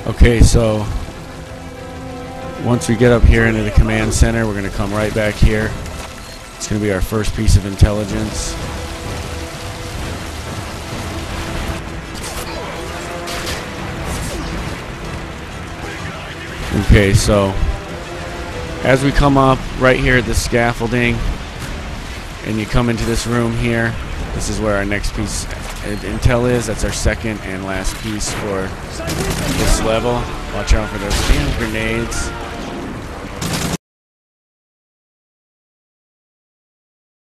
Okay, so once we get up here into the command center, we're going to come right back here. It's going to be our first piece of intelligence. Okay, so as we come up right here at the scaffolding and you come into this room here, this is where our next piece of intel is. That's our second and last piece for this level. Watch out for those damn grenades.